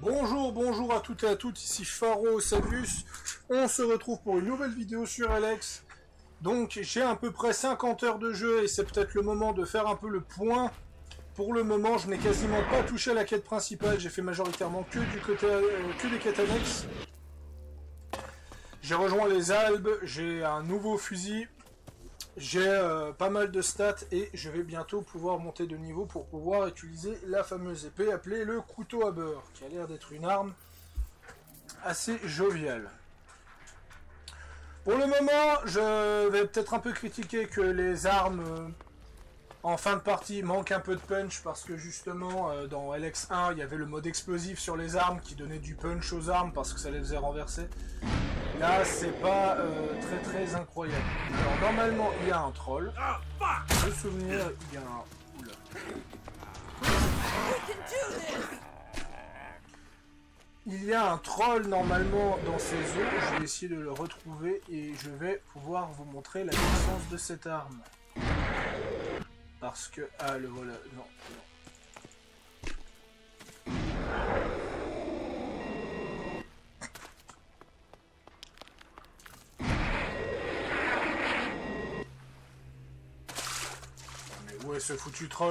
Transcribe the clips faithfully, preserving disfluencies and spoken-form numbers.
Bonjour, bonjour à toutes et à toutes, ici Pharo Salvius. On se retrouve pour une nouvelle vidéo sur Alex. Donc j'ai à peu près cinquante heures de jeu et c'est peut-être le moment de faire un peu le point. Pour le moment, je n'ai quasiment pas touché à la quête principale, j'ai fait majoritairement que, du côté, euh, que des quêtes annexes. J'ai rejoint les Albes, j'ai un nouveau fusil, j'ai euh, pas mal de stats et je vais bientôt pouvoir monter de niveau pour pouvoir utiliser la fameuse épée appelée le couteau à beurre, qui a l'air d'être une arme assez joviale. Pour le moment, je vais peut-être un peu critiquer que les armes euh, en fin de partie manquent un peu de punch parce que justement euh, dans L X un il y avait le mode explosif sur les armes qui donnait du punch aux armes parce que ça les faisait renverser. Là c'est pas euh, très très incroyable. Alors normalement il y a un troll. De souvenir il y a un... Oula. Il y a un troll normalement dans ces eaux, je vais essayer de le retrouver et je vais pouvoir vous montrer la puissance de cette arme. Parce que... Ah le voilà, non, non. Mais où est ce foutu troll ?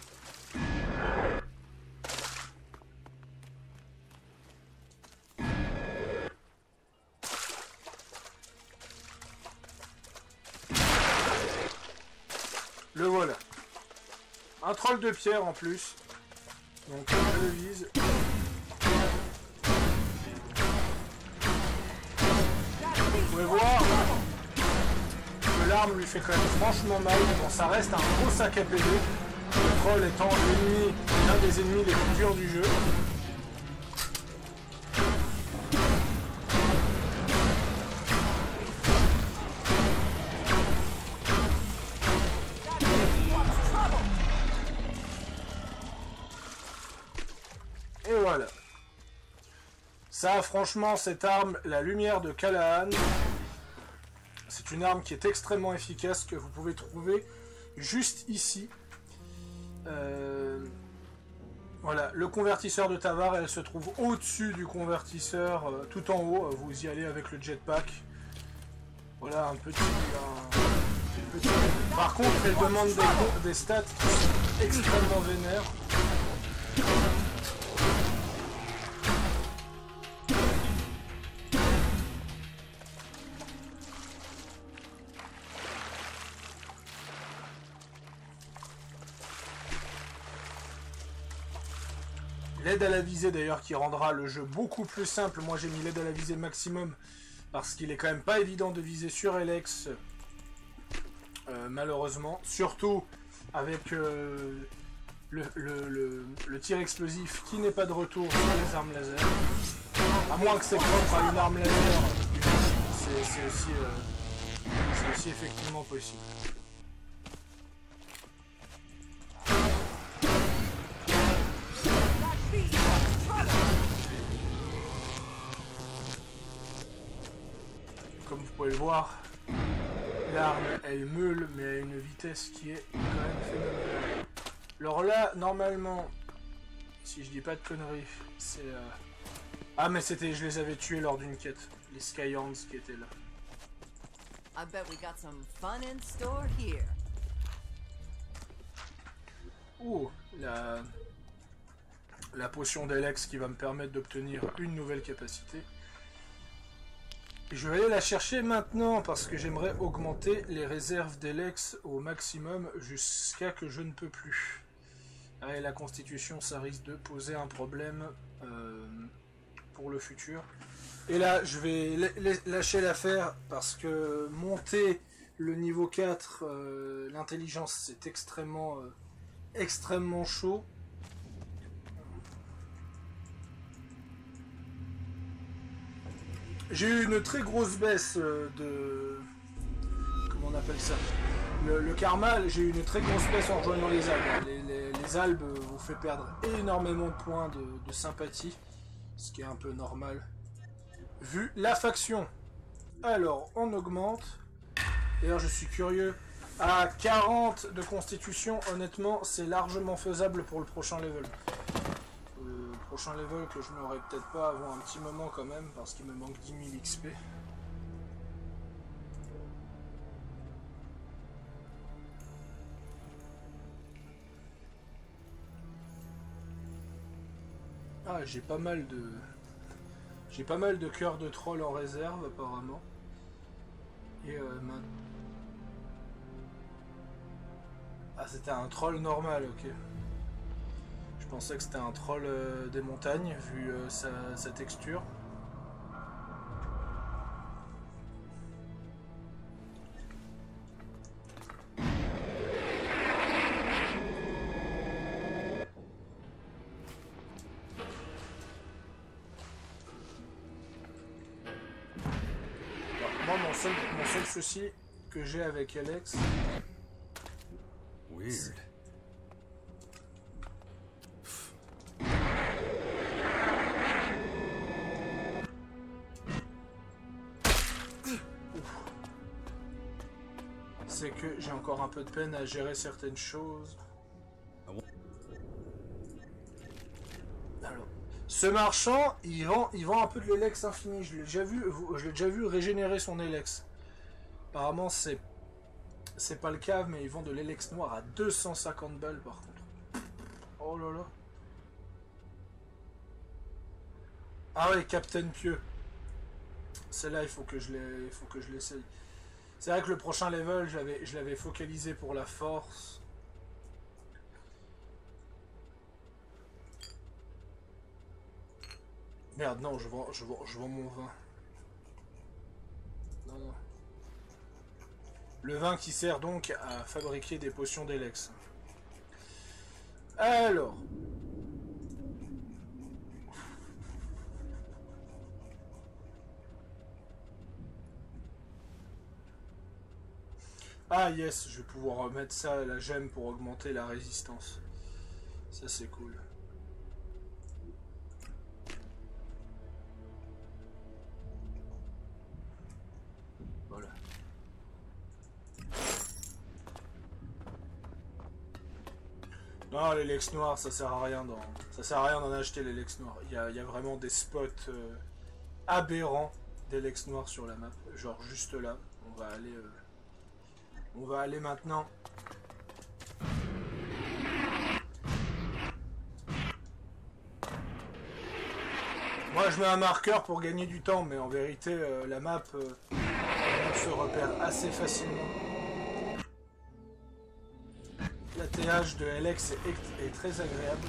Le voilà. Un troll de pierre en plus. Donc je le vise. Vous pouvez voir que l'arme lui fait quand même franchement mal. Bon, ça reste un gros sac à P D. Le troll étant l'ennemi, l'un des ennemis les plus durs du jeu. Et voilà. Ça, franchement, cette arme, la lumière de Callahan, c'est une arme qui est extrêmement efficace, que vous pouvez trouver juste ici. Euh, voilà, le convertisseur de Tavar, elle se trouve au-dessus du convertisseur, euh, tout en haut. Vous y allez avec le jetpack. Voilà, un petit... Un, petit... Par contre, elle demande des, des stats extrêmement vénères. L'aide à la visée d'ailleurs qui rendra le jeu beaucoup plus simple. Moi j'ai mis l'aide à la visée maximum parce qu'il est quand même pas évident de viser sur L X euh, malheureusement. Surtout avec euh, le, le, le, le tir explosif qui n'est pas de retour sur les armes laser. À moins que c'est propre à une arme laser, c'est aussi, euh, c'est aussi effectivement possible. Comme vous pouvez le voir, l'arme elle meule mais à une vitesse qui est quand même phénoménale. Alors là, normalement, si je dis pas de conneries, c'est... Euh... Ah mais c'était, je les avais tués lors d'une quête, les Skyhands qui étaient là. I bet we got some fun in store here. Ouh, la... la potion d'Alex qui va me permettre d'obtenir une nouvelle capacité. Je vais aller la chercher maintenant parce que j'aimerais augmenter les réserves d'Alex au maximum jusqu'à que je ne peux plus. Et la constitution, ça risque de poser un problème euh, pour le futur. Et là, je vais lâcher l'affaire parce que monter le niveau quatre, euh, l'intelligence, c'est extrêmement, euh, extrêmement chaud. J'ai eu une très grosse baisse de... Comment on appelle ça? Le, le karma, j'ai eu une très grosse baisse en rejoignant les Albes. Les, les, les Albes vous fait perdre énormément de points de, de sympathie, ce qui est un peu normal. Vu la faction. Alors, on augmente. D'ailleurs, je suis curieux. À quarante de constitution, honnêtement, c'est largement faisable pour le prochain level. Le prochain level que je n'aurai peut-être pas avant un petit moment quand même, parce qu'il me manque dix mille X P. Ah, j'ai pas mal de... J'ai pas mal de cœurs de troll en réserve apparemment. Et euh, maintenant... Ah, c'était un troll normal, ok. Je pensais que c'était un troll euh, des montagnes, vu euh, sa, sa texture. Moi, mon seul, mon seul souci que j'ai avec Alex... Weird. C'est que j'ai encore un peu de peine à gérer certaines choses. Alors, ce marchand, il vend, il vend un peu de l'Elex infini. Je l'ai déjà vu, je l'ai déjà vu régénérer son Elex. Apparemment, c'est c'est pas le cas, mais ils vendent de l'Elex noir à deux cent cinquante balles par contre. Oh là là. Ah ouais, Captain Pieux. Celle-là, il faut que je l'ai, il faut que je l'essaye. C'est vrai que le prochain level, je l'avais focalisé pour la force. Merde, non, je vends, je vends, je vends mon vin. Non, non. Le vin qui sert donc à fabriquer des potions d'Elex. Alors. Ah yes, je vais pouvoir remettre ça à la gemme pour augmenter la résistance. Ça c'est cool. Voilà. Non, l'Elex noir, ça sert à rien d'en... Ça sert à rien d'en acheter l'Elex noir. Il y a, il y a vraiment des spots euh, aberrants d'Elex noir sur la map. Genre juste là. On va aller... Euh... On va aller maintenant. Moi je mets un marqueur pour gagner du temps, mais en vérité euh, la map euh, se repère assez facilement. L'atterrage de Alex est, est très agréable.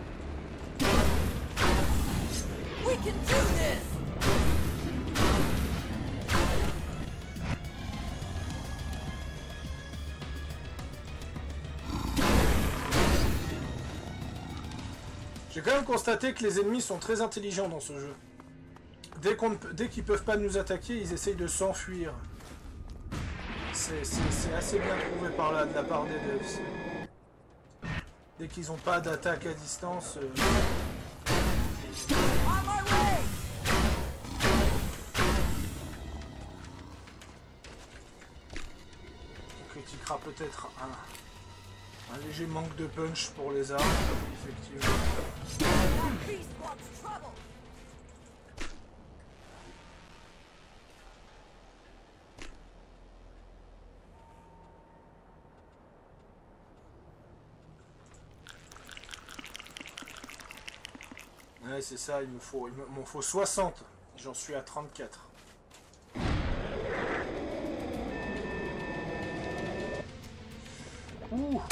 We can do this! J'ai quand même constaté que les ennemis sont très intelligents dans ce jeu. Dès qu'on, dès qu'ils peuvent pas nous attaquer, ils essayent de s'enfuir. C'est assez bien trouvé par là de la part des devs. Dès qu'ils n'ont pas d'attaque à distance... Euh... On critiquera peut-être un, un léger manque de punch pour les armes, effectivement. Ouais, c'est ça, il me faut, il m'en faut soixante. J'en suis à trente-quatre. Ouh.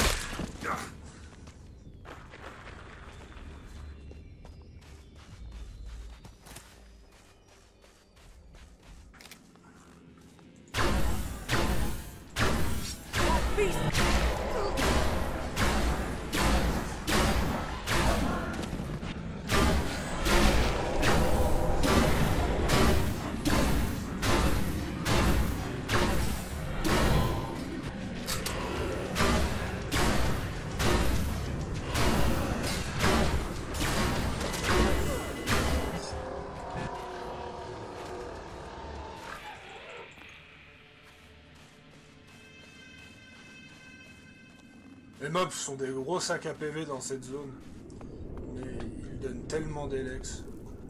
Les mobs sont des gros sacs à P V dans cette zone. Mais ils donnent tellement d'Elex.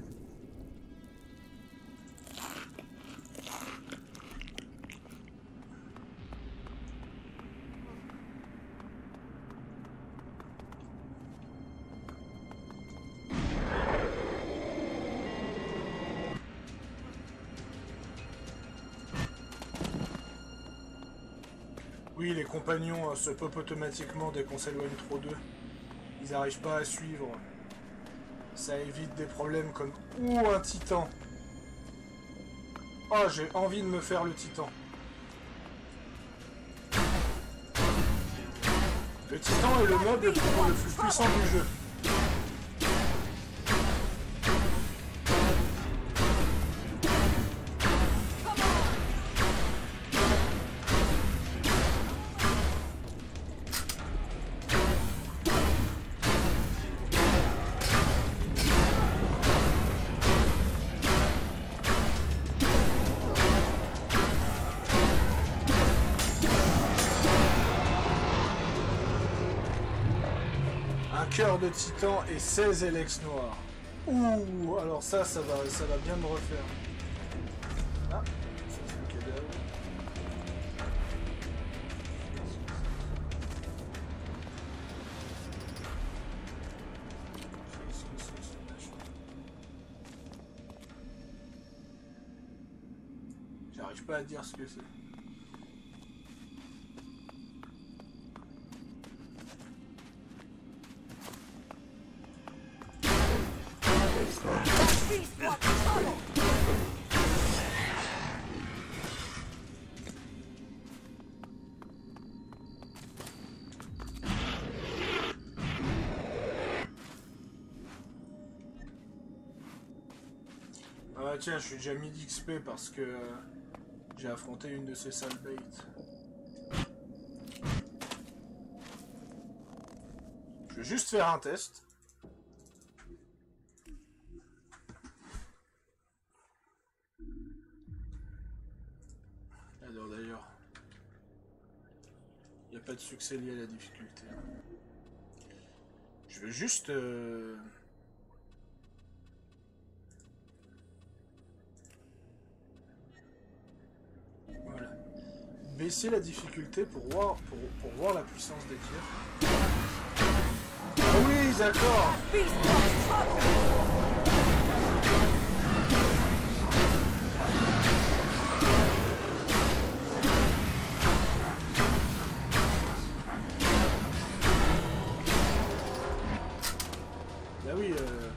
Oui, les compagnons euh, se pop automatiquement dès qu'on s'éloigne trop d'eux. Ils n'arrivent pas à suivre. Ça évite des problèmes comme... Ouh, un titan. Oh, j'ai envie de me faire le titan. Le titan est le mob le plus, le plus puissant du jeu. Cœur de titan et seize Elex noirs. Ouh, alors ça, ça va, ça va bien me refaire. Ah, ça c'est le cadavre. J'arrive pas à dire ce que c'est. Ah tiens, je suis déjà mis d'X P parce que euh, j'ai affronté une de ces sales baits. Je vais juste faire un test. Alors d'ailleurs, il n'y a pas de succès lié à la difficulté. Je vais juste... Euh... Voilà. Baisser la difficulté pour voir, pour, pour voir la puissance des tirs. Ah oui, d'accord. Bah oui, euh...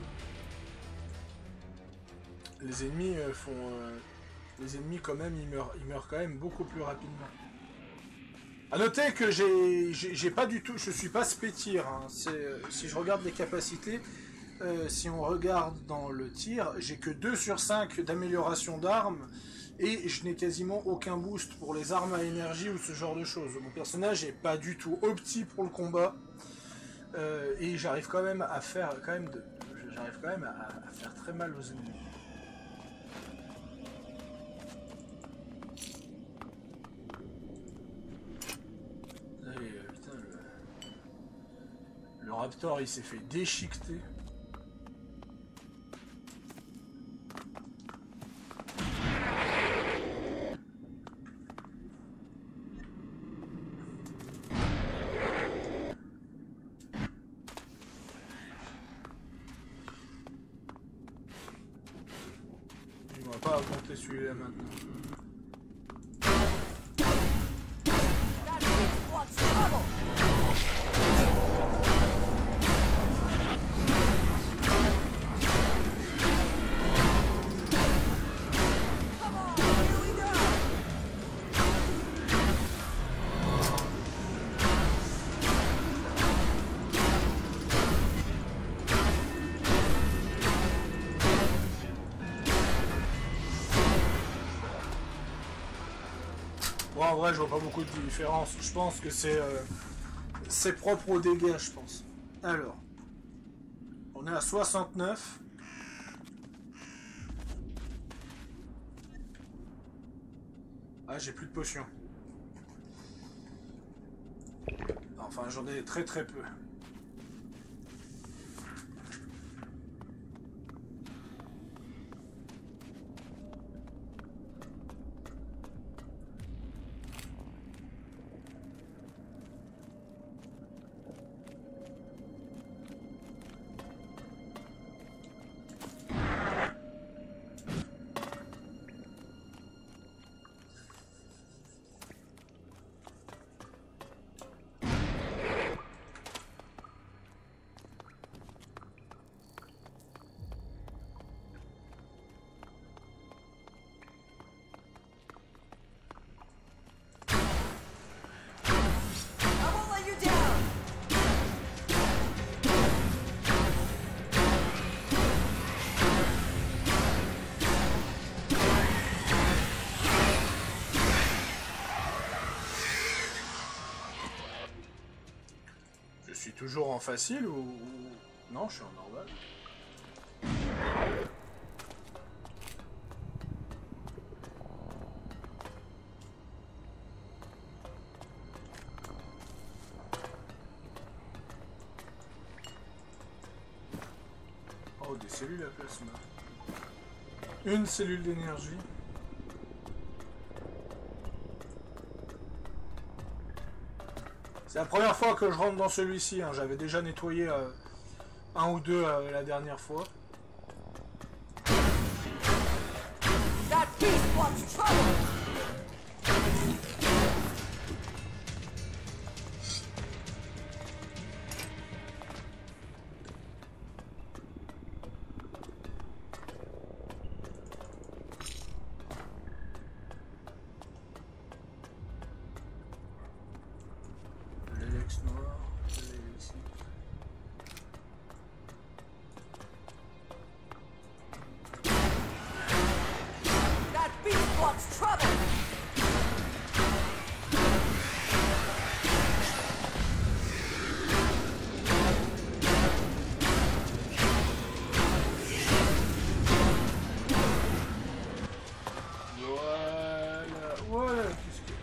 les ennemis euh, font... Euh... Les ennemis quand même, ils meurent, ils meurent quand même beaucoup plus rapidement. A noter que j'ai, j'ai pas du tout, je suis pas spé-tir. Hein. Si je regarde les capacités, euh, si on regarde dans le tir, j'ai que deux sur cinq d'amélioration d'armes et je n'ai quasiment aucun boost pour les armes à énergie ou ce genre de choses. Mon personnage est pas du tout opti pour le combat euh, et j'arrive quand même à faire quand même de, j'arrive quand même à, à faire très mal aux ennemis. Le Raptor, il s'est fait déchiqueter. On va pas affronter celui-là maintenant. Bon, en vrai, je vois pas beaucoup de différence. Je pense que c'est euh, c'est propre aux dégâts, je pense. Alors, on est à soixante-neuf. Ah, j'ai plus de potions. Enfin, j'en ai très très peu. toujours en facile ou... ou- Non, je suis en normal. Oh, des cellules à plasma. Une cellule d'énergie. C'est la première fois que je rentre dans celui-ci, hein. J'avais déjà nettoyé euh, un ou deux euh, la dernière fois. That beast wants trouble! L'Alex noir, l'Alex. That beast wants trouble! Voilà, voilà. Qu'est-ce que...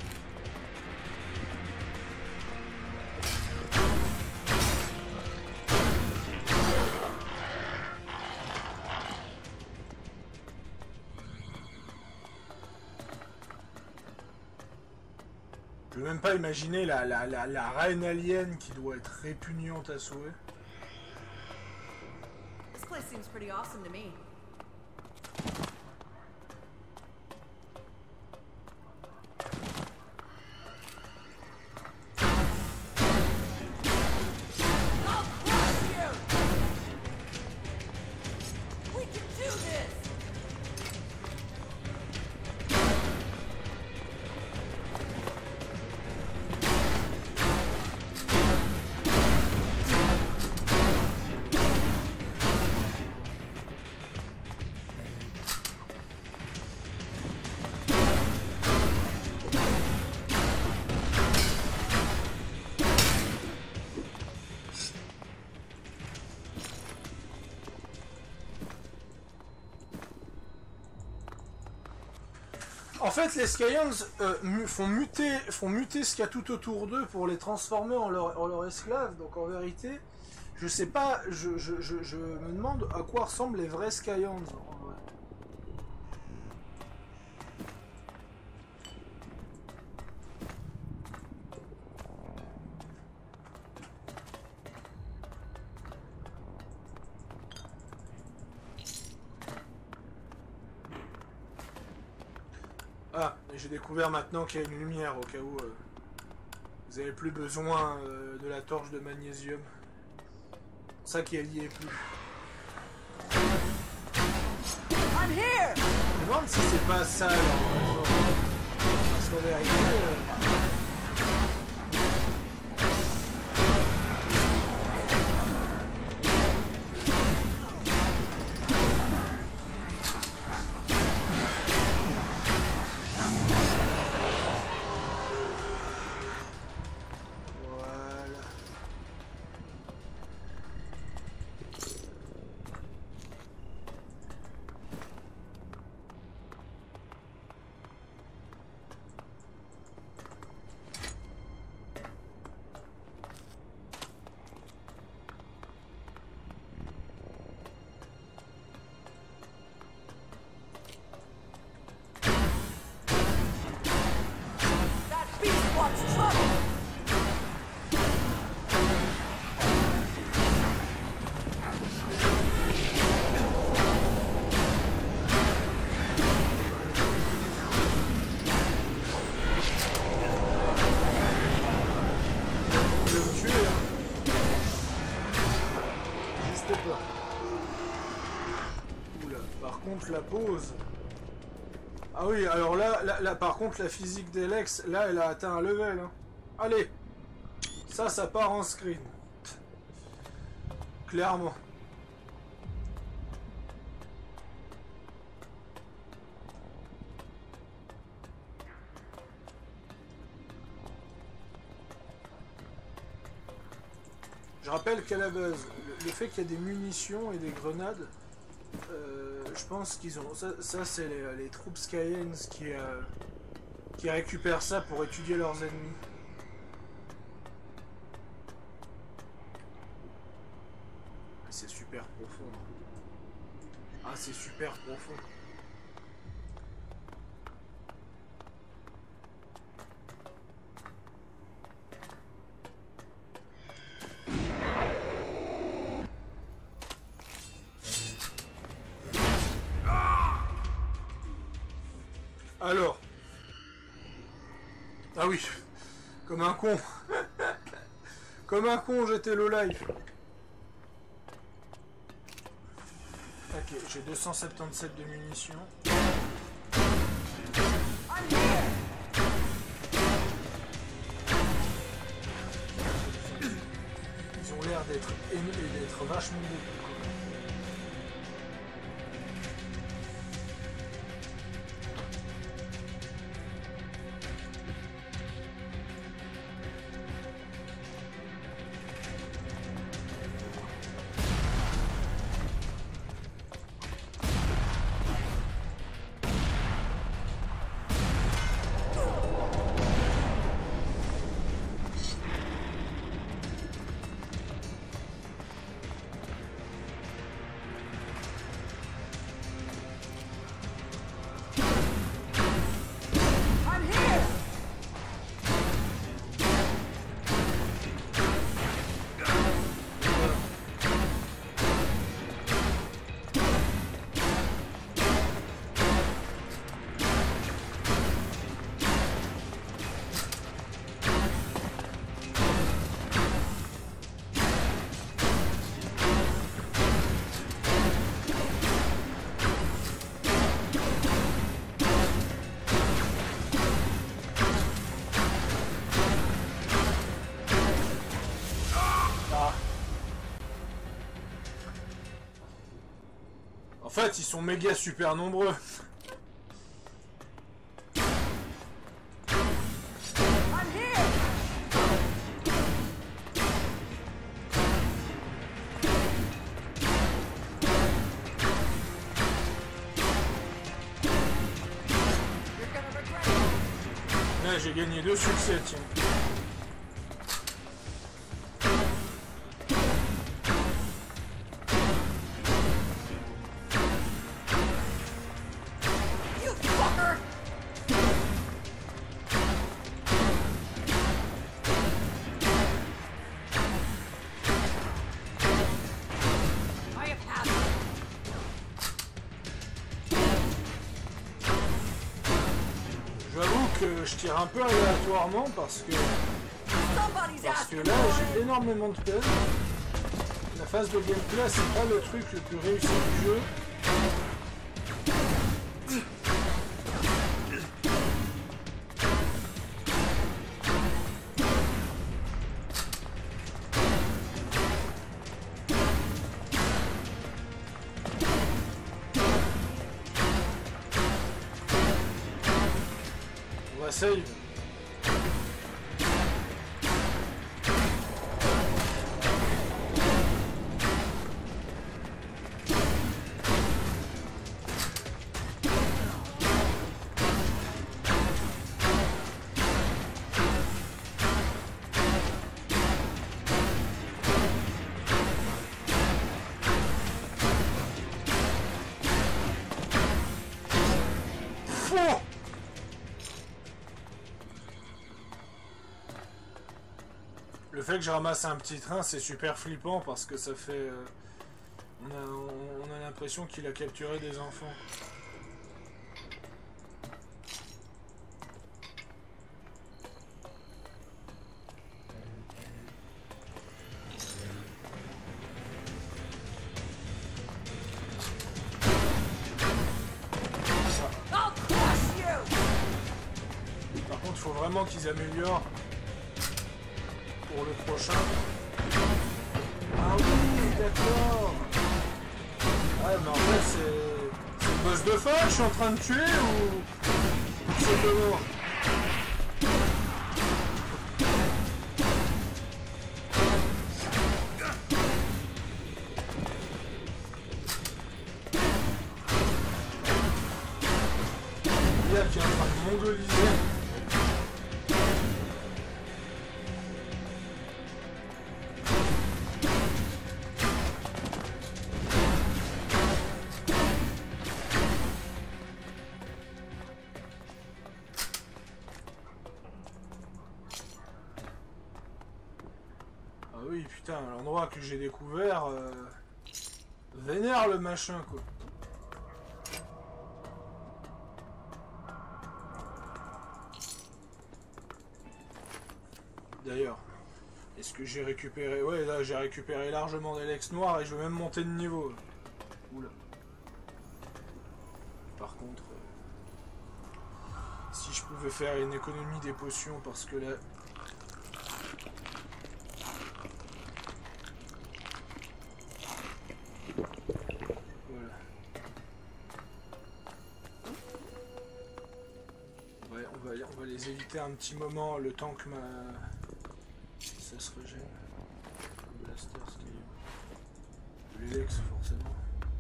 Je peux même pas imaginer la, la, la, la reine alien qui doit être répugnante à souhait. This place seems pretty awesome to me. I'll crush you! We can do this! En fait, les Skyans euh, mu font muter, font muter ce qu'il y a tout autour d'eux pour les transformer en leur, en leur esclaves. Donc en vérité, je sais pas, je, je, je, je me demande à quoi ressemblent les vrais Skyans. En vrai. Ah, et j'ai découvert maintenant qu'il y a une lumière au cas où euh, vous avez plus besoin euh, de la torche de magnésium. C'est pour ça qu'elle y est plus. I'm here! Je me demande si c'est pas ça alors. euh, Parce qu'en vérité. euh, Voilà. That beast wants trouble! Je vais me tuer, hein. Juste pas. Oula, par contre la pause. Ah oui, alors là, là, là, par contre la physique d'Alex, là elle a atteint un level. Hein. Allez, ça, ça part en screen. Clairement. Je rappelle qu'à la base, le, le fait qu'il y a des munitions et des grenades, euh, je pense qu'ils ont... Ça, ça c'est les, les troupes Skyens qui, euh, qui récupèrent ça pour étudier leurs ennemis. C'est super profond. Ah, c'est super profond. Alors. Ah oui. Comme un con. Comme un con, j'étais low life. Ok, j'ai deux cent soixante-dix-sept de munitions. Ils ont l'air d'être d'être vachement beaucoup. En fait, ils sont méga super nombreux. Là, j'ai gagné deux succès, tiens. Je tire un peu aléatoirement parce que parce que là j'ai énormément de peine. La phase de gameplay c'est pas le truc le plus réussi du jeu. Save. Le fait que je ramasse un petit train, c'est super flippant parce que ça fait... Euh, on a, on, on a l'impression qu'il a capturé des enfants. Par contre, il faut vraiment qu'ils améliorent pour le prochain. Ah oui, d'accord. Ouais, mais en fait, c'est... c'est le boss de fin que je suis en train de tuer ou... c'est comment? l'I A qui est en train de mongoliser. Ah oui, putain, l'endroit que j'ai découvert... Euh... Vénère le machin, quoi. D'ailleurs, est-ce que j'ai récupéré... Ouais, là, j'ai récupéré largement des Lex noirs et je veux même monter de niveau. Oula. Par contre, euh, si je pouvais faire une économie des potions, parce que là... Voilà. Ouais, on va, on va les éviter un petit moment, le temps que ma... Ça se régène. Blaster, c'était... L'Elex, forcément.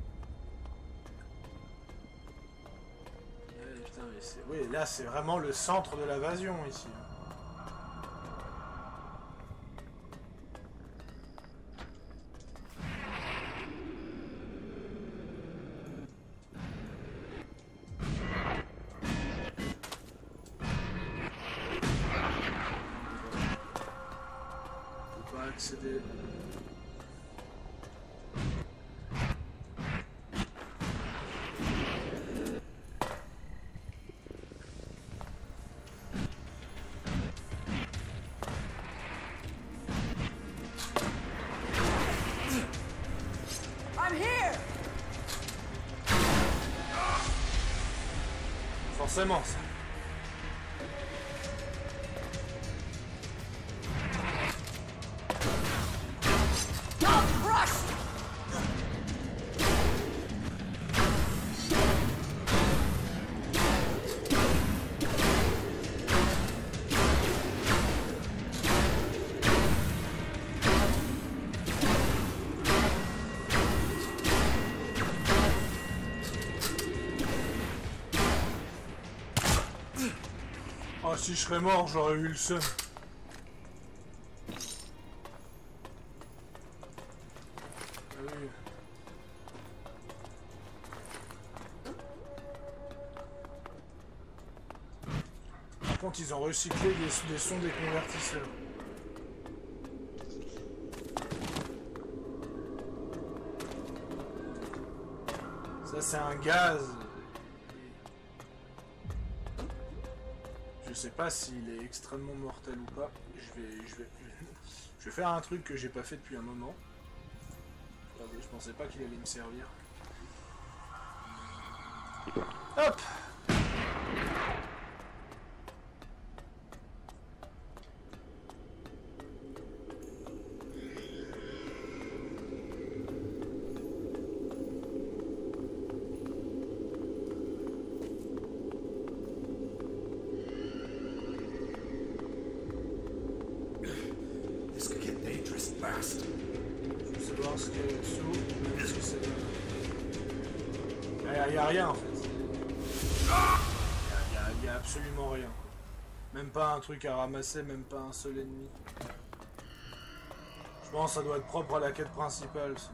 Ouais, putain, mais c'est... Oui, là, c'est vraiment le centre de l'invasion, ici. Faut pas accéder... Forcément, ça. Oh, si je serais mort, j'aurais eu le seum. Ah oui. Par contre, ils ont recyclé des, des sons des convertisseurs. Ça, c'est un gaz. Je sais pas s'il est extrêmement mortel ou pas. Je vais, je vais, je vais faire un truc que j'ai pas fait depuis un moment. Attendez, je pensais pas qu'il allait me servir. Hop! Il n'y a rien en fait. Il n'y a, a, a absolument rien. Même pas un truc à ramasser, même pas un seul ennemi. Je pense que ça doit être propre à la quête principale. Ça.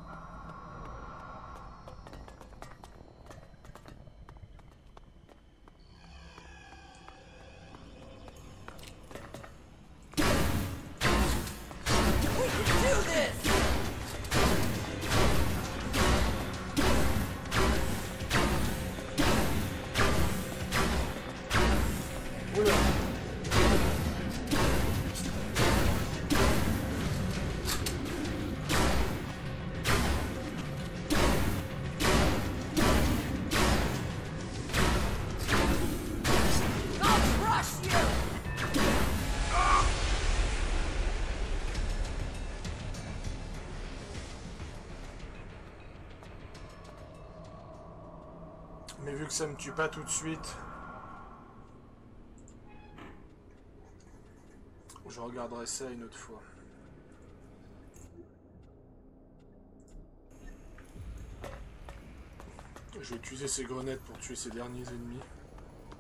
Mais vu que ça me tue pas tout de suite, je regarderai ça une autre fois. Je vais utiliser ces grenades pour tuer ces derniers ennemis.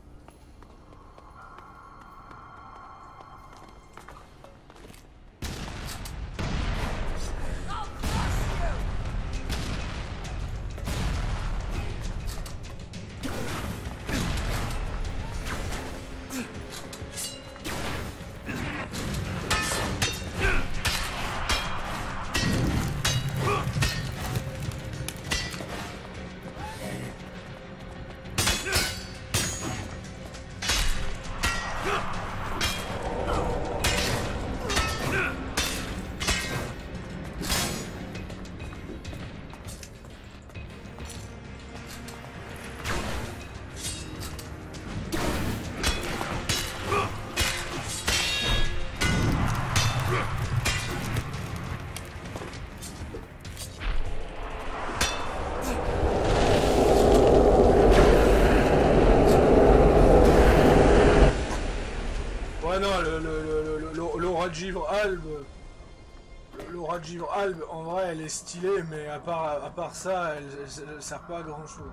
givre albe, l'aura de givre albe, en vrai, elle est stylée, mais à part, à part ça, elle, elle, elle sert pas à grand chose.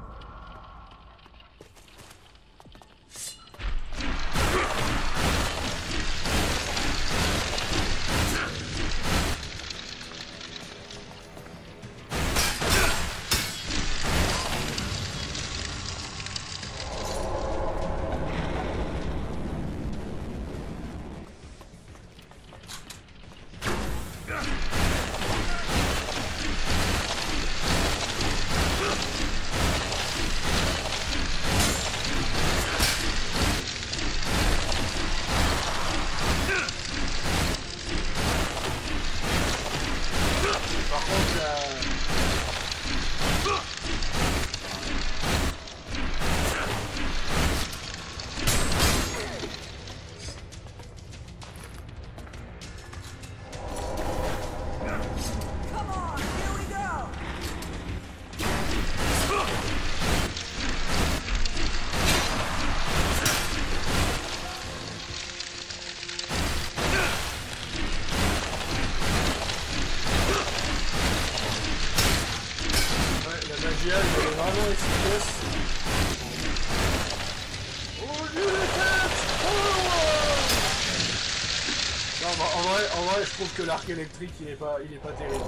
Que l'arc électrique il est pas il est pas terrible.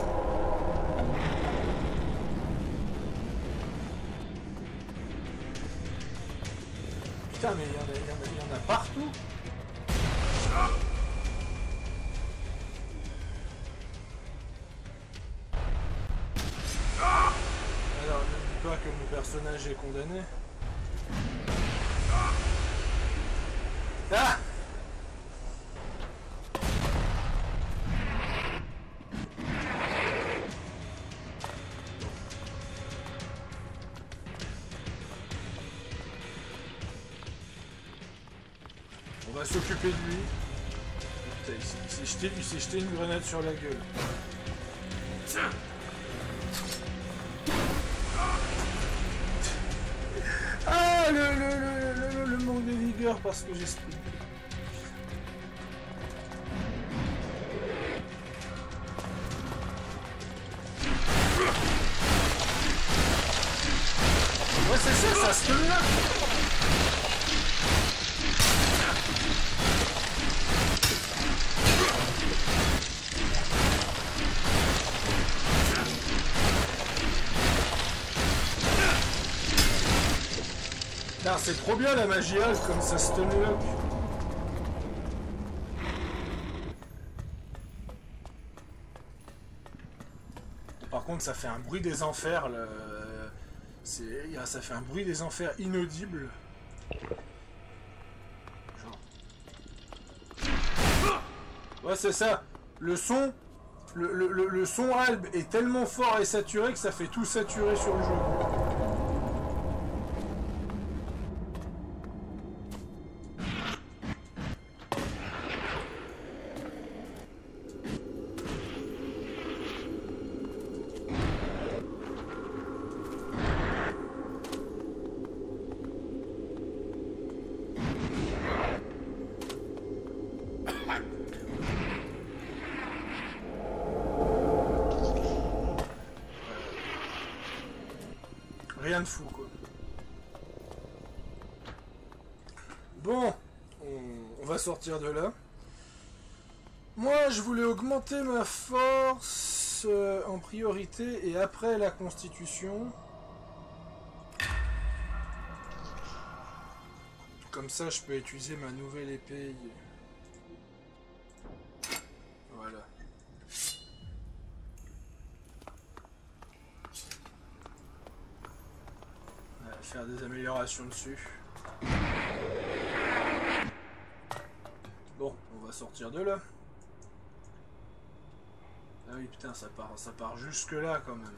Putain mais il y en a, il y en a, il y en a partout. Alors ne dis pas que mon personnage est condamné. Ah! On va s'occuper de lui. Putain, il s'est jeté, il s'est jeté une grenade sur la gueule. Ah, le, le, le, le, le manque de vigueur parce que j'ai speed. Ouais, c'est ça, ça se tenait là. C'est trop bien la magie Hulk comme ça se tenait là. Par contre ça fait un bruit des enfers le... ça fait un bruit des enfers inaudible. Genre. Ouais c'est ça. Le son le, le, le, le son Alb est tellement fort et saturé que ça fait tout saturer sur le jeu. Rien de fou quoi. Bon, on, on va sortir de là. Moi je voulais augmenter ma force euh, en priorité et après la constitution. Comme ça je peux utiliser ma nouvelle épée. Voilà. Faire des améliorations dessus. Bon, on va sortir de là. Ah oui, putain, ça part, ça part jusque là quand même.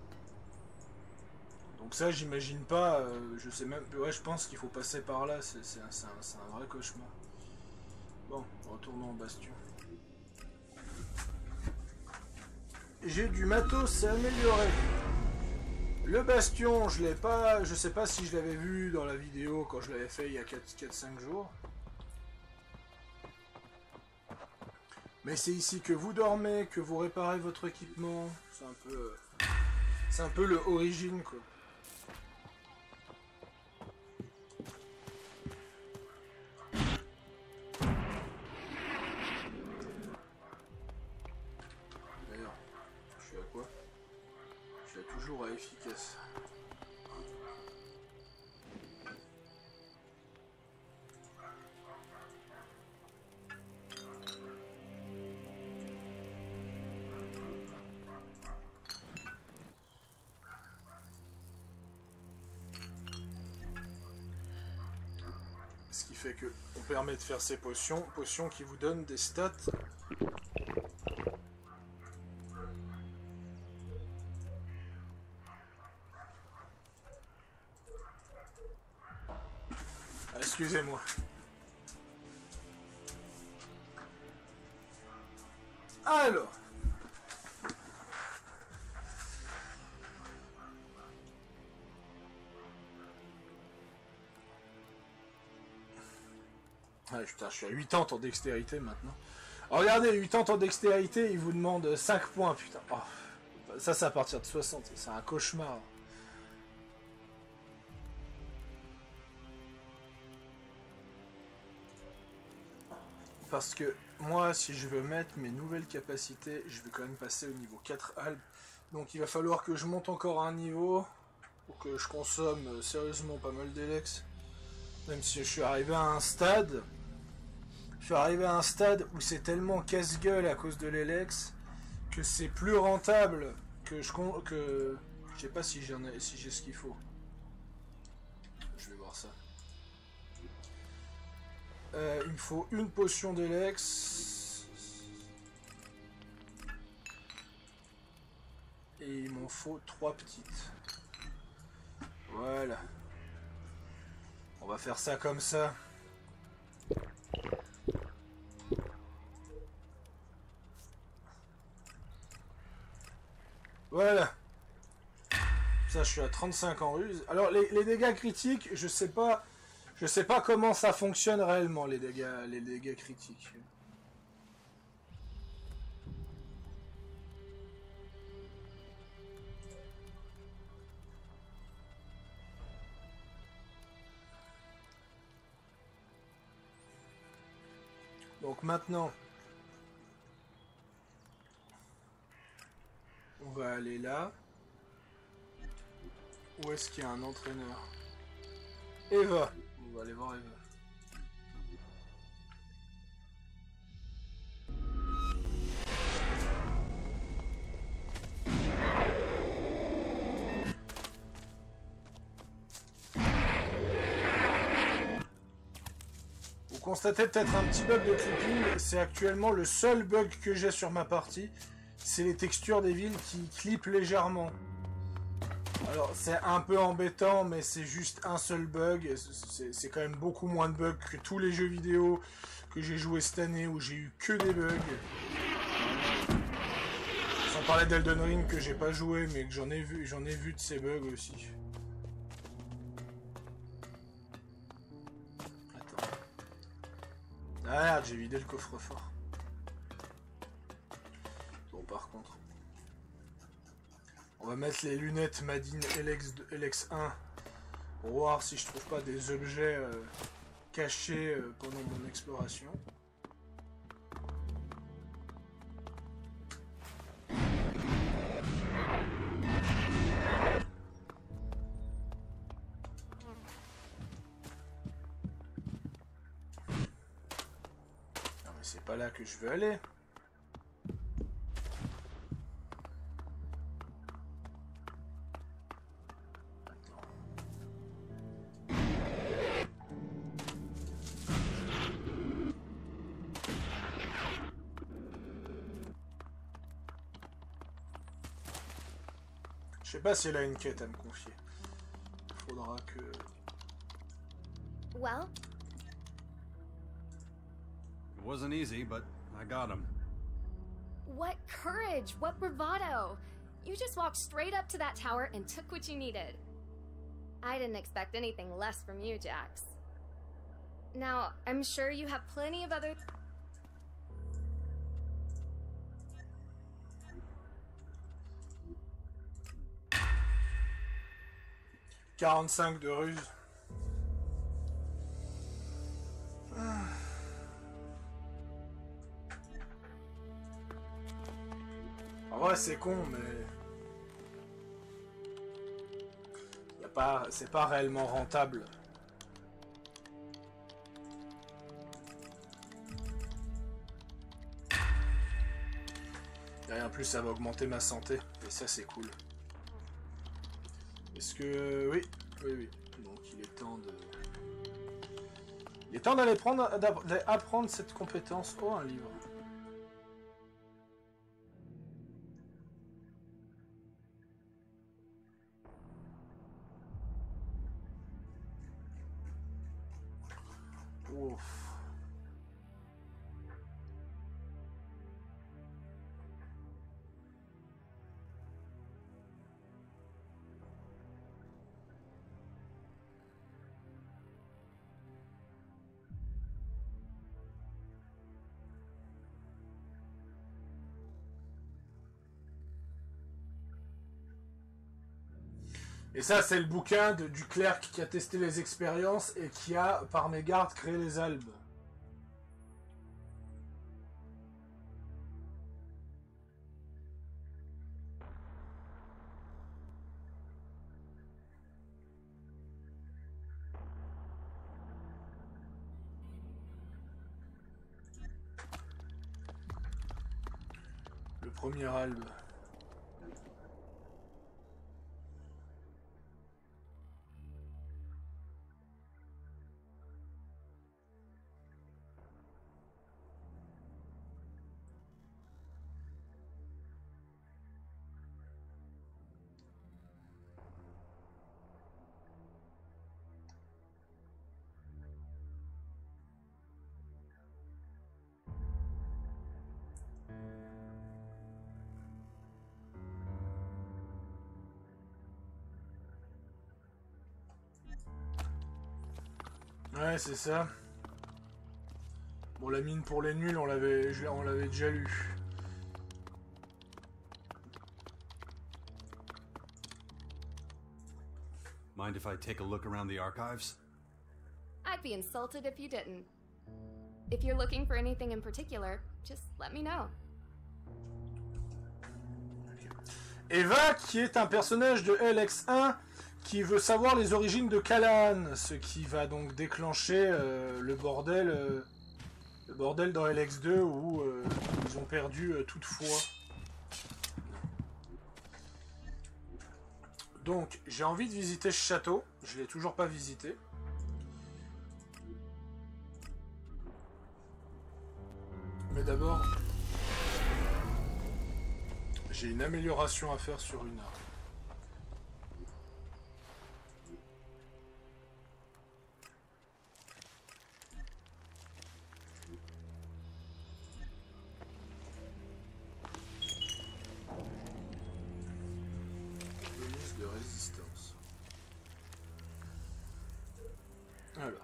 Donc ça, j'imagine pas. Euh, je sais même. Ouais, je pense qu'il faut passer par là. C'est un, un, un vrai cauchemar. Bon, retournons en bastion. J'ai du matos à améliorer. Le bastion, je l'ai pas, je sais pas si je l'avais vu dans la vidéo quand je l'avais fait il y a quatre cinq jours. Mais c'est ici que vous dormez, que vous réparez votre équipement. C'est un peu... C'est un peu le origine, quoi. D'ailleurs, je suis à quoi? Je suis à toujours à efficace. Ce qui fait que on permet de faire ces potions, potions qui vous donnent des stats. Ah, excusez-moi. Alors. Ah, putain, je suis à quatre-vingts en dextérité maintenant. Oh, regardez, quatre-vingts en dextérité, il vous demande cinq points, putain. Oh, ça, c'est à partir de soixante, c'est un cauchemar. Parce que moi, si je veux mettre mes nouvelles capacités, je vais quand même passer au niveau quatre Alpes. Donc il va falloir que je monte encore un niveau pour que je consomme sérieusement pas mal d'Elex. Même si je suis arrivé à un stade... Je suis arrivé à un stade où c'est tellement casse-gueule à cause de l'Elex que c'est plus rentable que je que je sais pas si j'en ai si j'ai ce qu'il faut. Je vais voir ça. Euh, il me faut une potion d'Elex et il m'en faut trois petites. Voilà. On va faire ça comme ça. Voilà. Ça, je suis à trente-cinq en ruse. Alors, les, les dégâts critiques, je sais pas... Je sais pas comment ça fonctionne réellement, les dégâts, les dégâts critiques. Donc maintenant... On va aller là. Où est-ce qu'il y a un entraîneur? Eva. On va aller voir Eva. Vous constatez peut-être un petit bug de clipping. C'est actuellement le seul bug que j'ai sur ma partie. C'est les textures des villes qui clippent légèrement. Alors c'est un peu embêtant, mais c'est juste un seul bug. C'est quand même beaucoup moins de bugs que tous les jeux vidéo que j'ai joué cette année où j'ai eu que des bugs. Sans parler d'Elden Ring que j'ai pas joué, mais que j'en ai vu, j'en ai vu de ces bugs aussi. Attends. Ah merde, j'ai vidé le coffre-fort. Bon, par contre, on va mettre les lunettes Madine Elex, Elex un pour voir si je trouve pas des objets euh, cachés euh, pendant mon exploration. Non mais c'est pas là que je veux aller. Je sais pas si elle a une quête à me confier. Faudra que... Well? It wasn't easy, but I got him. What courage! What bravado! You just walked straight up to that tower and took what you needed. I didn't expect anything less from you, Jax. Now, I'm sure you have plenty of other... quarante-cinq de ruse. En vrai, c'est con, mais... Y a pas... c'est pas réellement rentable. Et en plus, ça va augmenter ma santé. Et ça, c'est cool. Est-ce que... Oui, oui, oui. Donc, il est temps de... Il est temps d'aller prendre... d'apprendre cette compétence. Oh, un livre. Ouf. Et ça, c'est le bouquin de, du clerc qui a testé les expériences et qui a, par mégarde, créé les albes. Le premier albe. Ouais, c'est ça. Bon, la mine pour les nuls, on l'avait on l'avait déjà lu. Mind if I take a look around the archives? I'd be insulted if you didn't. If you're looking for anything in particular, just let me know. Eva, qui est un personnage de L X un, qui veut savoir les origines de Kalaan, ce qui va donc déclencher euh, le bordel euh, le bordel dans L X deux où euh, ils ont perdu euh, toute foi. Donc, j'ai envie de visiter ce château, je l'ai toujours pas visité. Mais d'abord, j'ai une amélioration à faire sur une arme. Bonus de résistance. Alors.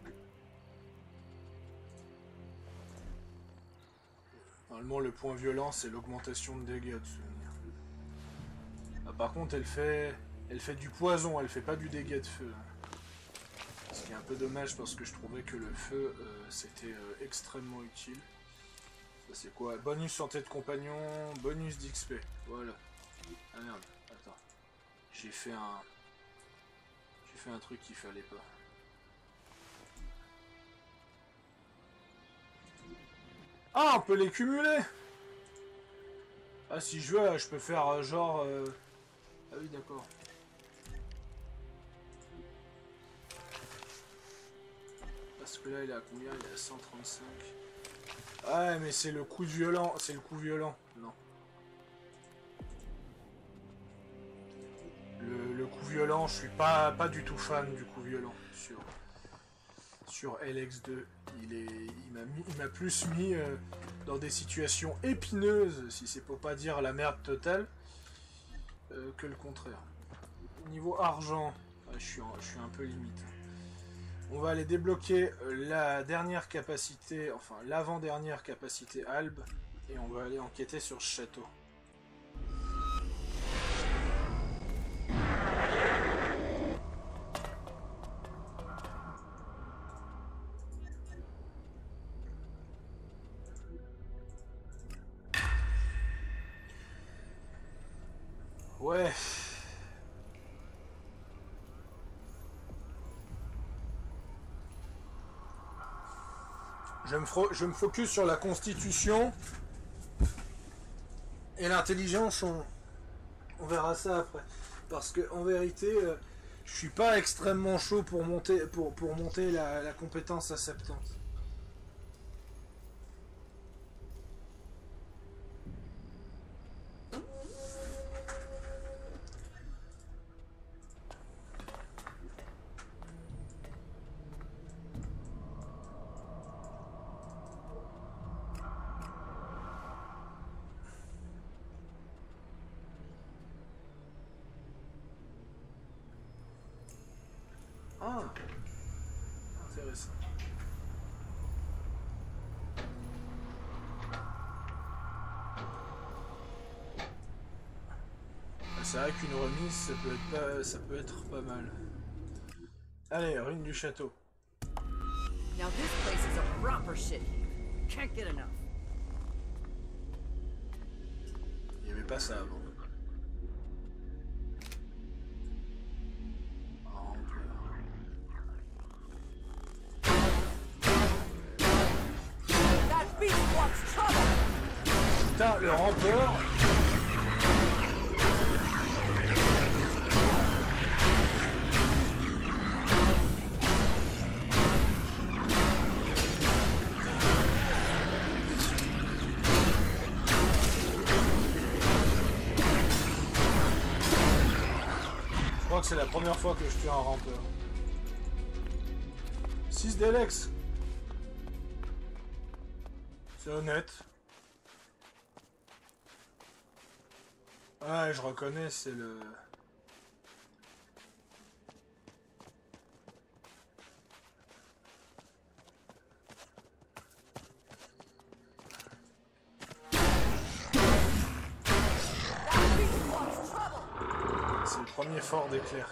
Normalement, le point violent, c'est l'augmentation de dégâts de souvenir. Ah, par contre, elle fait, elle fait du poison, elle fait pas du dégât de feu. Ce qui est un peu dommage parce que je trouvais que le feu, euh, c'était euh, extrêmement utile. Ça, c'est quoi? Bonus santé de compagnon, bonus d'X P. Voilà. Ah merde, attends. J'ai fait un... J'ai fait un truc qu'il fallait pas. Ah, on peut les cumuler. Ah, si je veux, je peux faire euh, genre... Euh... Ah oui, d'accord. Parce que là, il est à combien? Il est à cent trente-cinq. Ouais, mais c'est le coup violent. C'est le coup violent. Non. Le, le coup violent, je suis pas, pas du tout fan du coup violent sur... Sur L X deux, il est, il m'a mis, il m'a plus mis euh, dans des situations épineuses, si c'est pour pas dire la merde totale, euh, que le contraire. Niveau argent, ouais, je suis, en, je suis un peu limite. On va aller débloquer la dernière capacité, enfin l'avant-dernière capacité Albe, et on va aller enquêter sur ce château. Ouais. Je me, je me focus sur la constitution et l'intelligence, on... on verra ça après. Parce que en vérité, euh, je suis pas extrêmement chaud pour monter, pour, pour monter la, la compétence à soixante-dix. Ah, intéressant. C'est vrai qu'une remise, ça peut être pas, ça peut être pas mal. Allez, ruine du château. Now this place is a proper shit. Can't get enough. Il n'y avait pas ça avant. Putain, le rampeur. Je crois que c'est la première fois que je tue un rampeur. six d'Elex. C'est honnête. Ouais, je reconnais, c'est le... C'est le premier fort des clercs.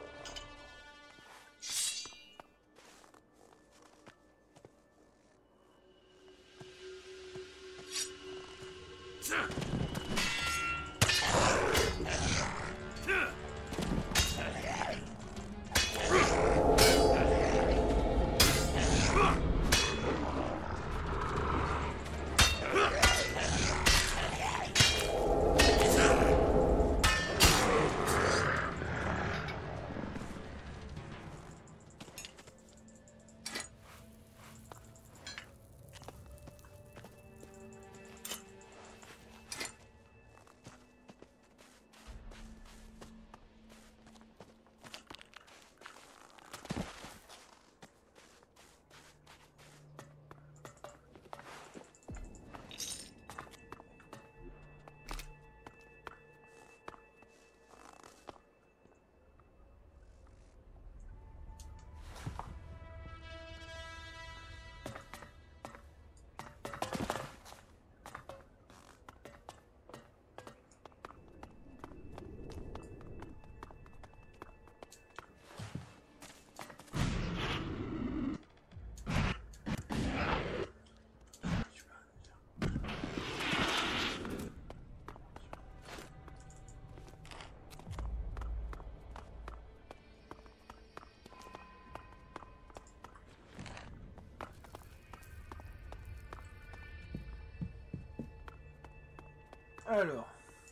Alors,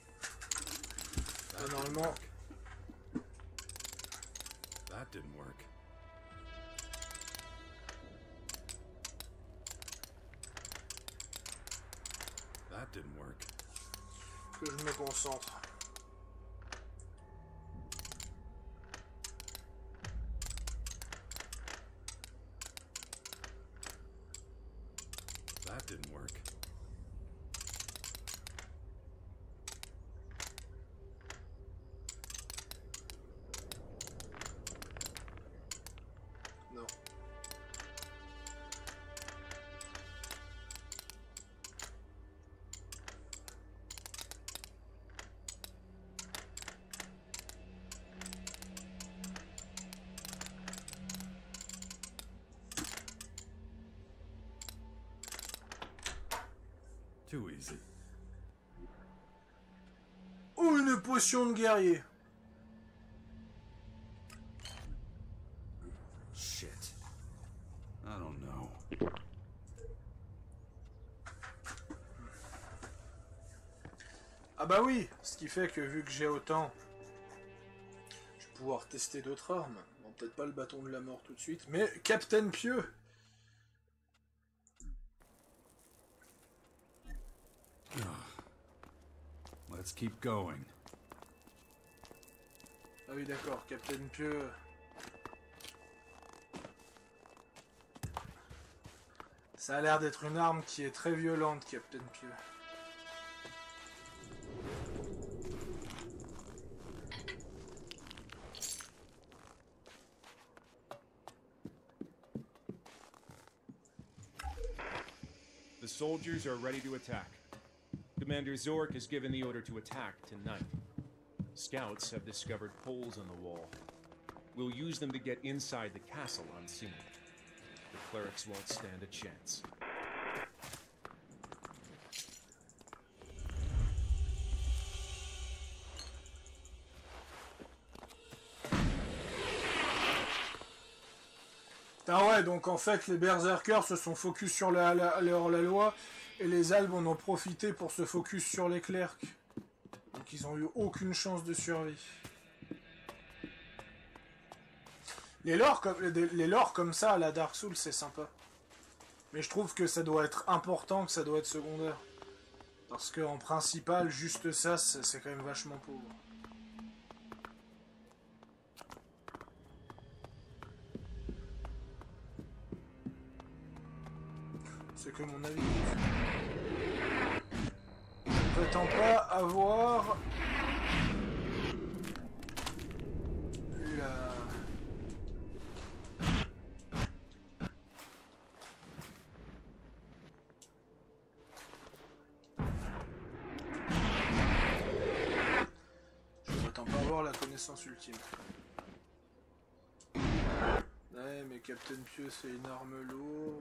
là, normalement, That didn't work. That didn't work. que je me concentre. That didn't work. Non. Too easy. Oh, une potions de guerrier. Shit. I don't know. Ah bah oui, ce qui fait que vu que j'ai autant, je vais pouvoir tester d'autres armes. Bon, peut-être pas le bâton de la mort tout de suite, mais Captain Pieux. Let's keep going. Ah oui d'accord, Captain Pieux. Ça a l'air d'être une arme qui est très violente, Captain Pieux. The soldiers are ready to attack. Commander Zork has given the order to attack tonight. Scouts have discovered holes in the wall. We'll use them to get inside the castle unseen. The clerics won't stand a chance. Ah ouais, donc en fait les berserkers se sont focus sur la, la, la, la loi et les albes en ont profité pour se focus sur les clercs. Donc ils ont eu aucune chance de survie. Les lores comme, les, les lores comme ça à la Dark Souls c'est sympa. Mais je trouve que ça doit être important, que ça doit être secondaire. Parce qu'en principal, juste ça, c'est quand même vachement pauvre. C'est que mon avis. Je ne prétends pas avoir la... Je ne prétends pas avoir la connaissance ultime. Ouais, mais Captain Pieux, c'est une arme lourde.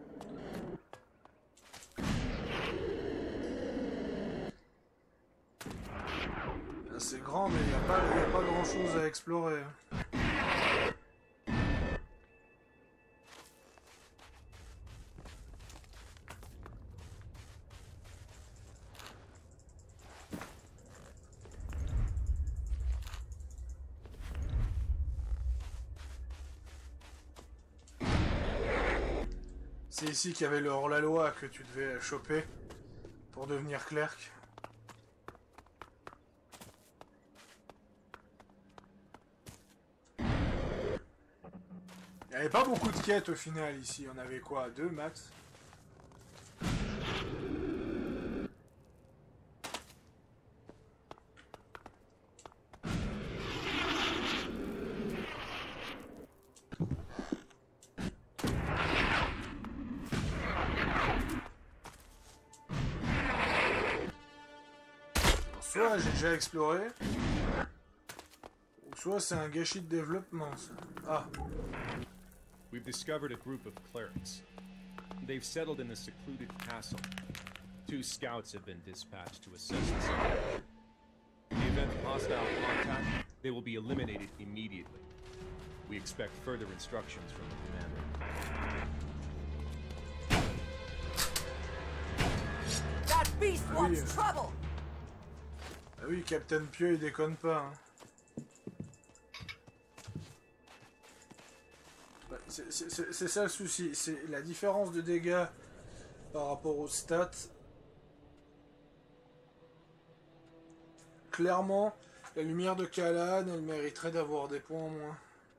C'est grand, mais il n'y a pas, y a pas grand chose à explorer. C'est ici qu'il y avait le hors-la-loi que tu devais choper pour devenir clerc. Il n'y avait pas beaucoup de quêtes au final ici, on avait quoi, deux max? Soit j'ai déjà exploré, ou soit c'est un gâchis de développement ça. Ah. We've discovered a group of clerics. They've settled in a secluded castle. Two scouts have been dispatched to assess the site. In the event of hostile contact, they will be eliminated immediately. We expect further instructions from the commander. That beast Ah oui. wants trouble! Ah oui, Captain Pieux il déconne pas. Hein. C'est ça le souci, c'est la différence de dégâts par rapport aux stats. Clairement, la lumière de Kalan, elle mériterait d'avoir des points en moins.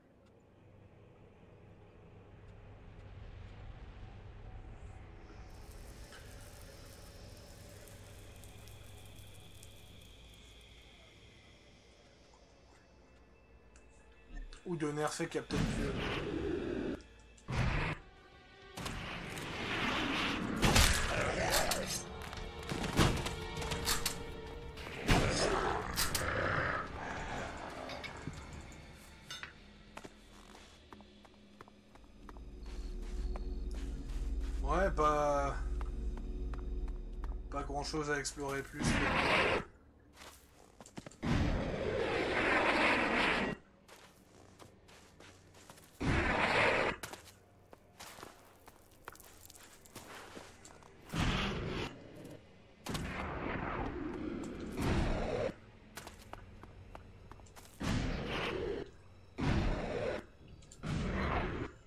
Ou de nerfer Captain Pieux. Ouais, pas... Pas grand chose à explorer plus.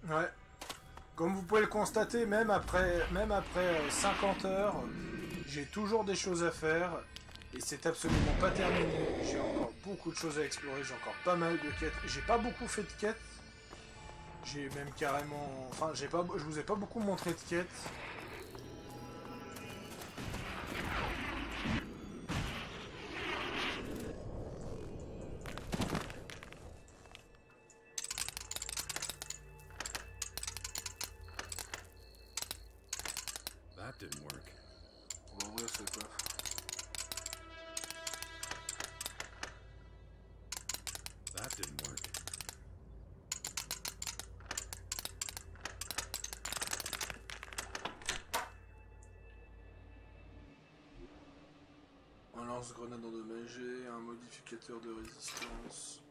Ouais. Comme vous pouvez le constater, même après, même après cinquante heures, j'ai toujours des choses à faire. Et c'est absolument pas terminé. J'ai encore beaucoup de choses à explorer. J'ai encore pas mal de quêtes. J'ai pas beaucoup fait de quêtes. J'ai même carrément... Enfin, j'ai pas... je vous ai pas beaucoup montré de quêtes. That didn't work. On va ouvrir ce coffre. That didn't work. Un lance-grenade endommagé, un modificateur de résistance.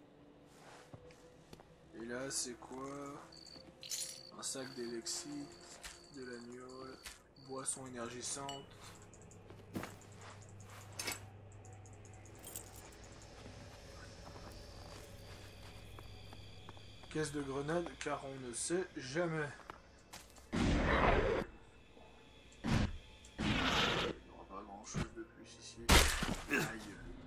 Et là, c'est quoi? Un sac d'élexite, de l'agneau, boisson énergisante. Caisse de grenade, car on ne sait jamais. Il n'y aura pas grand chose de plus ici. Aïe.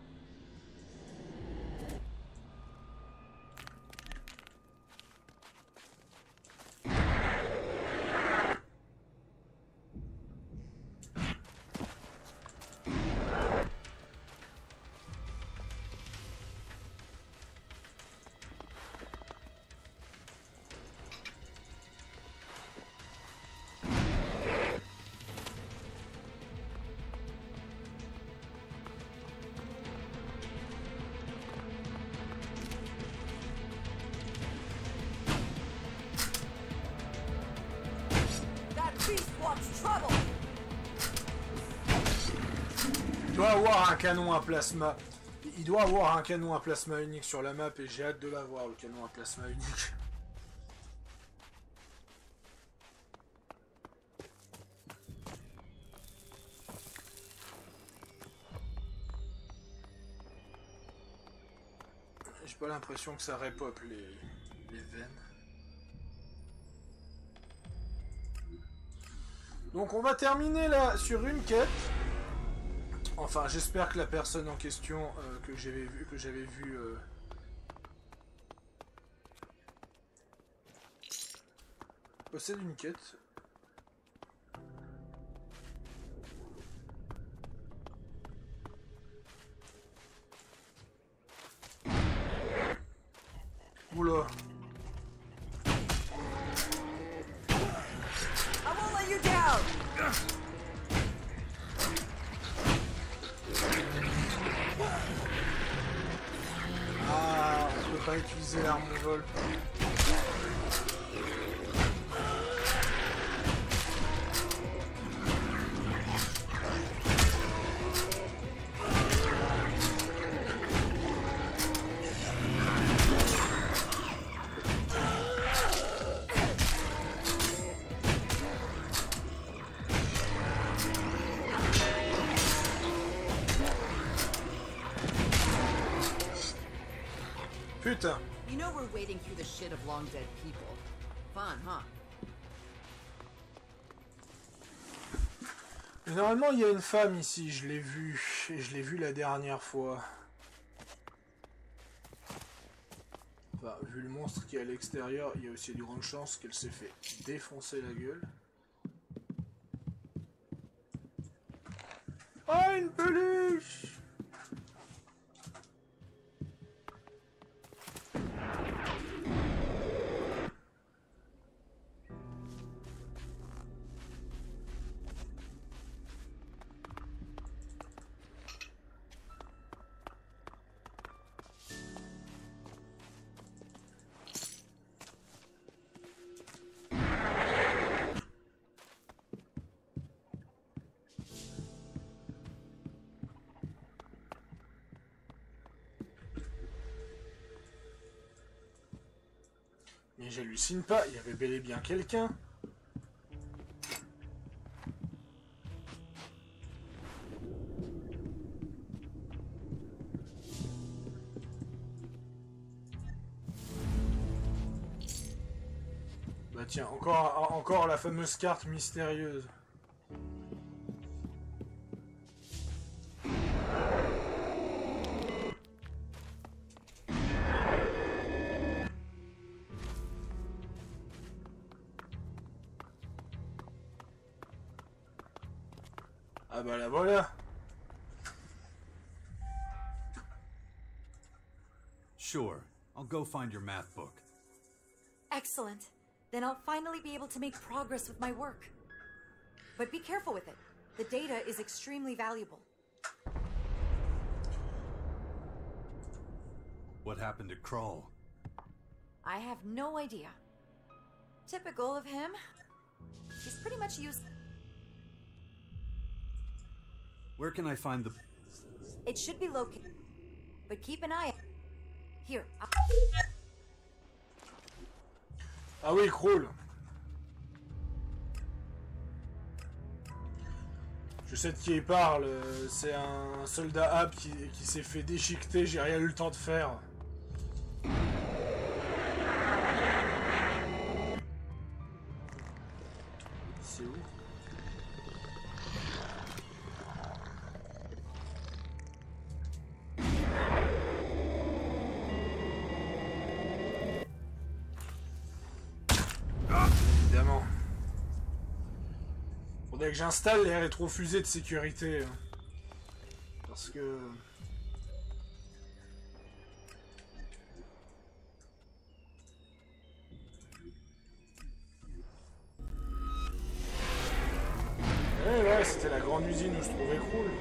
Il doit avoir un canon à plasma. Il doit avoir un canon à plasma unique sur la map et j'ai hâte de l'avoir, le canon à plasma unique. J'ai pas l'impression que ça repop les, les veines. Donc on va terminer là sur une quête. Enfin, j'espère que la personne en question euh, que j'avais vu, que j'avais vu euh, possède une quête. Oula. I won't let you down. Ah, on peut pas utiliser l'arme de vol. Putain. You know we're wading through the shit of long dead people. Fun, huh? Normalement, il y a une femme ici, je l'ai vue, et je l'ai vue la dernière fois. Enfin, vu le monstre qui est à l'extérieur, il y a aussi de grandes chances qu'elle s'est fait défoncer la gueule. Oh, une peluche! Mais j'hallucine pas, il y avait bel et bien quelqu'un. Bah tiens, encore, encore la fameuse carte mystérieuse. Ah bah la voilà. Sure. I'll go find your math book. Excellent. Then I'll finally be able to make progress with my work. But be careful with it. The data is extremely valuable. What happened to Krull? I have no idea. Typical of him. He's pretty much used... Where can I find the... It should be located. But keep an eye out. Here. I'll... Ah oui, Krull. Je sais de qui il parle. C'est un soldat App qui, qui s'est fait déchiqueter. J'ai rien eu le temps de faire. C'est où? Évidemment. Faudrait que j'installe les rétrofusées de sécurité. Parce que... Ouais, ouais, c'était la grande usine où se trouvait Krull.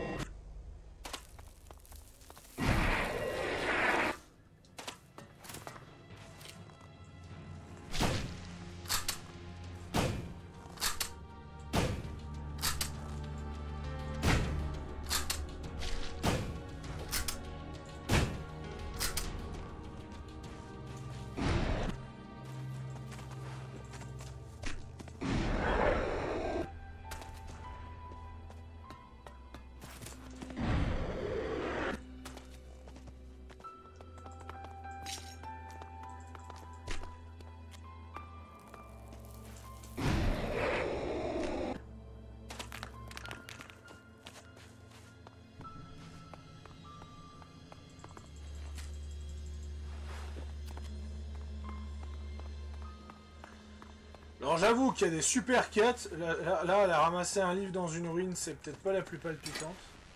Alors j'avoue qu'il y a des super quêtes. Là, là, là, elle a ramassé un livre dans une ruine, c'est peut-être pas la plus palpitante.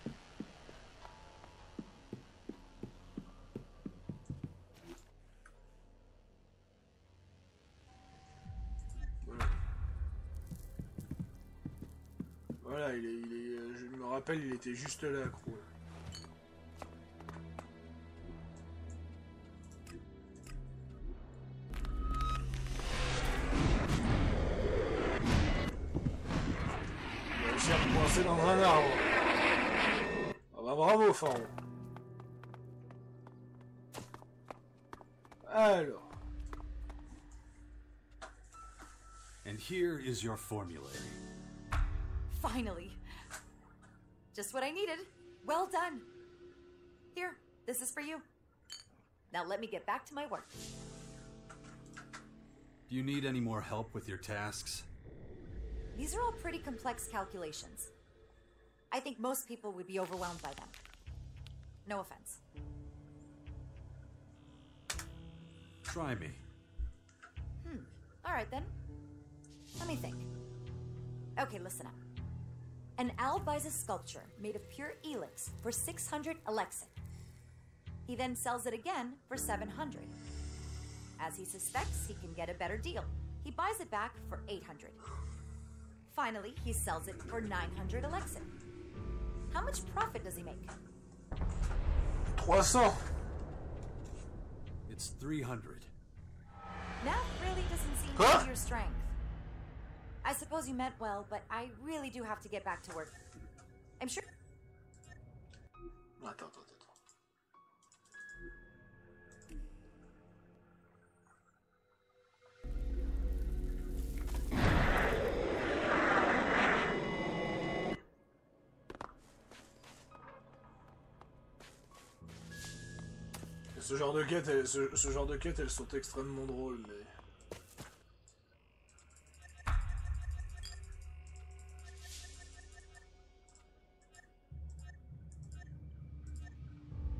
Voilà, voilà il est, il est, je me rappelle, il était juste là, Krull. Dans un arbre. Ah bah bravo, Pharaon. Alors. And here is your formulary. Finally. Just what I needed. Well done. Here, this is for you. Now let me get back to my work. Do you need any more help with your tasks? These are all pretty complex calculations. I think most people would be overwhelmed by them. No offense. Try me. Hmm. All right then. Let me think. Okay, listen up. An owl buys a sculpture made of pure elix for six hundred Alexin. He then sells it again for seven hundred. As he suspects, he can get a better deal. He buys it back for eight hundred. Finally, he sells it for nine hundred Alexin. How much profit does he make? three cents. It's three hundred. Math really doesn't seem Huh? to be your strength. I suppose you meant well, but I really do have to get back to work. I'm sure... Attends, attends, attends. Ce genre de quêtes, elles, ce, ce genre de quêtes, elles sont extrêmement drôles. Les...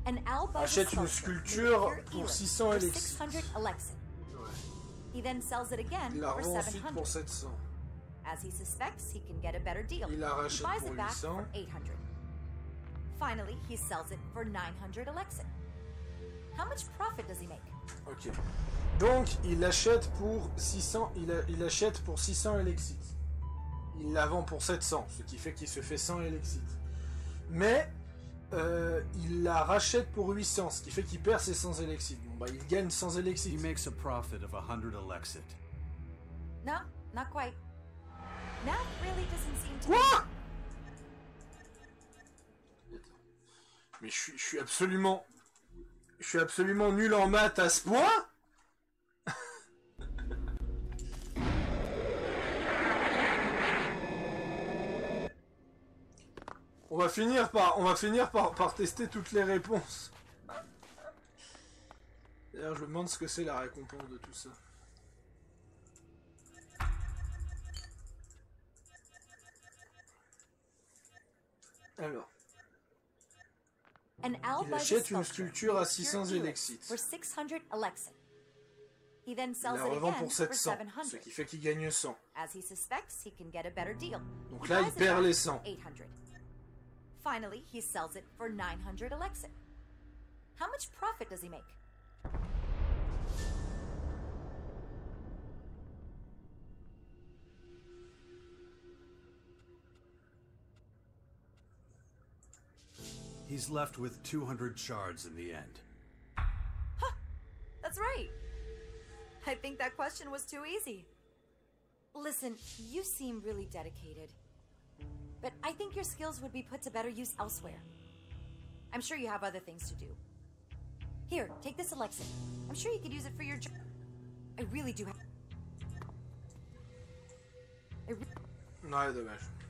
And Al buys a Achète une sculpture sculpture made of pure pour Elix six cents for Elixir. six hundred Elixir. Ouais. He then sells it again Il la for revend seven ensuite hundred. pour sept cents. As he suspects, he can get a better deal. Il la He rachète buys pour it back huit cents. for eight hundred. Finally, he sells it for nine hundred Elixir. How much profit does he make? Ok. Donc, il achète pour six cents, il, a- il achète pour six cents Elixir. Il la vend pour sept cents, ce qui fait qu'il se fait cent Elixir. Mais, euh, il la rachète pour huit cents, ce qui fait qu'il perd ses cent Elixir. Bon, bah, il gagne cent He Elixir. makes a profit of one hundred Elixir. No, not quite. Math really doesn't seem to. Quoi? Mais je suis, je suis absolument... Je suis absolument nul en maths à ce point? On va finir par, on va finir par, par tester toutes les réponses. D'ailleurs, je me demande ce que c'est la récompense de tout ça. Alors, And Al il buys a achète une sculpture sculpture à made of six pure cents Elix Elixir. for six hundred Elixir. He then Il sells la it revend again pour for sept cents, seven ce hundred. qui fait qu'il gagne cent. As he suspects, he can get a better deal. Donc He là, il buys it perd back les for cent. eight hundred. Finally, he sells it for nine hundred Elixir. How much profit does he make? He's left with two hundred shards in the end. That's right. I think that question was too easy. Listen, you seem really dedicated. But I think your skills would be put to better use elsewhere. I'm sure you have other things to do. Here, take this elixir. I'm sure you could use it for your job. I really do have... I re- Ouais, dommage.